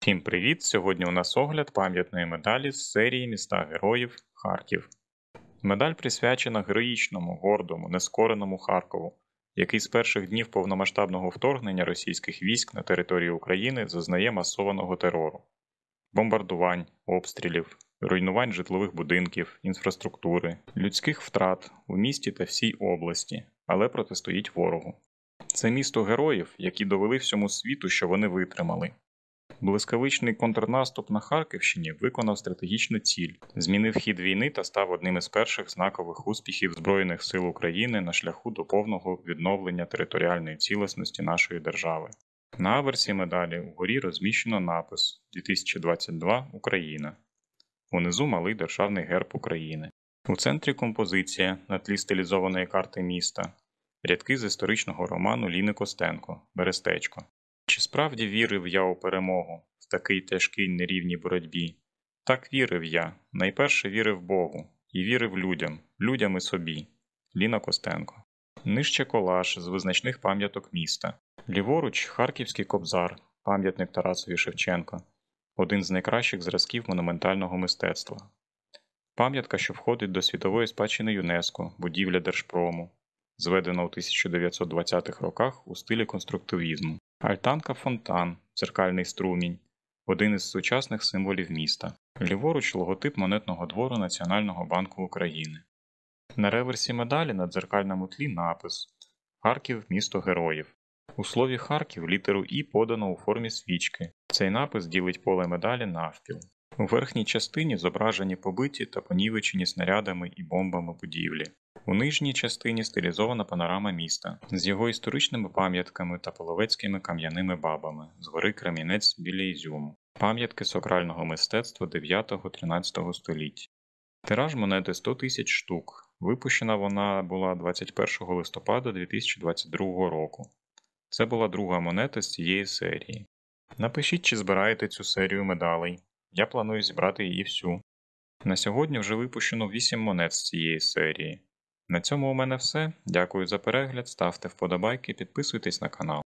Всім привіт! Сьогодні у нас огляд пам'ятної медалі з серії «Міста Героїв. Харків». Медаль присвячена героїчному, гордому, нескореному Харкову, який з перших днів повномасштабного вторгнення російських військ на територію України зазнає масованого терору, бомбардувань, обстрілів, руйнувань житлових будинків, інфраструктури, людських втрат у місті та всій області, але протистоїть ворогу. Це місто героїв, які довели всьому світу, що вони витримали. Блискавичний контрнаступ на Харківщині виконав стратегічну ціль, змінив хід війни та став одним із перших знакових успіхів Збройних сил України на шляху до повного відновлення територіальної цілісності нашої держави. На аверсі медалі угорі розміщено напис «2022 Україна». Унизу малий державний герб України. У центрі композиція на тлі стилізованої карти міста. Рядки з історичного роману Ліни Костенко «Берестечко». Чи справді вірив я у перемогу в такій тяжкій нерівній боротьбі? Так вірив я. Найперше вірив Богу. І вірив людям і собі. Ліна Костенко. Нижче колаж з визначних пам'яток міста. Ліворуч – Харківський Кобзар, пам'ятник Тарасові Шевченко. Один з найкращих зразків монументального мистецтва. Пам'ятка, що входить до світової спадщини ЮНЕСКО, будівля Держпрому. Зведена у 1920-х роках у стилі конструктивізму. Альтанка-фонтан, дзеркальний струмінь, один із сучасних символів міста. Ліворуч – логотип монетного двору Національного банку України. На реверсі медалі на дзеркальному тлі напис «Харків – місто героїв». У слові «Харків» літеру «І» подано у формі свічки. Цей напис ділить поле медалі навпіл. У верхній частині зображені побиті та понівечені снарядами і бомбами будівлі. У нижній частині стилізована панорама міста з його історичними пам'ятками та половецькими кам'яними бабами з гори Кремінець біля Ізюму. Пам'ятки сакрального мистецтва 9-13 століть. Тираж монети 100 тисяч штук. Випущена вона була 21 листопада 2022 року. Це була друга монета з цієї серії. Напишіть, чи збираєте цю серію медалей. Я планую зібрати її всю. На сьогодні вже випущено 8 монет з цієї серії. На цьому у мене все. Дякую за перегляд, ставте вподобайки, підписуйтесь на канал.